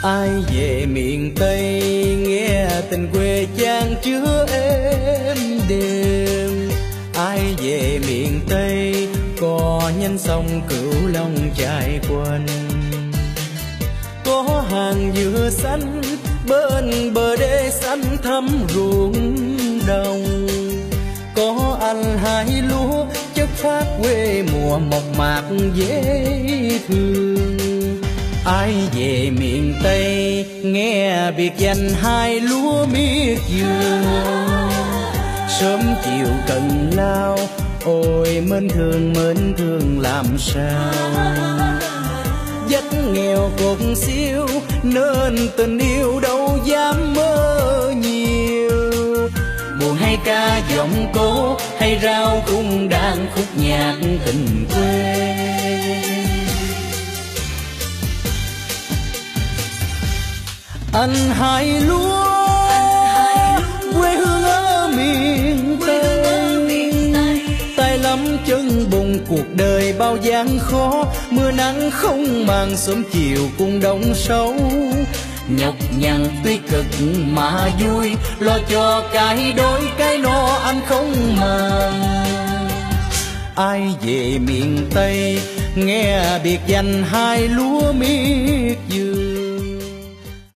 Ai về miền Tây nghe tình quê chan chứa êm đềm. Ai về miền Tây có nhánh sông Cửu Long chảy quanh. Có hàng dừa xanh bên bờ đê xanh thắm ruộng đồng. Có anh hái lúa chất phát quê mùa mộc mạc dễ thương. Ai về miền Tây nghe biệt danh hai lúa miệt vườn. Sớm chiều cần lao ôi mến thương làm sao. Dắt nghèo cột xíu nên tình yêu đâu dám mơ nhiều. Buồn hay ca giọng cố hay rao cung đàn khúc nhạc tình quê. Anh hái lúa quê hương ở miền Tây. Tay lắm chân bùng cuộc đời bao gian khó. Mưa nắng không màng sớm chiều cùng đông sâu. Nhọc nhằn tuy cực mà vui, lo cho cái đói cái no anh không màng. Ai về miền Tây nghe biệt danh hai lúa miệt vườn.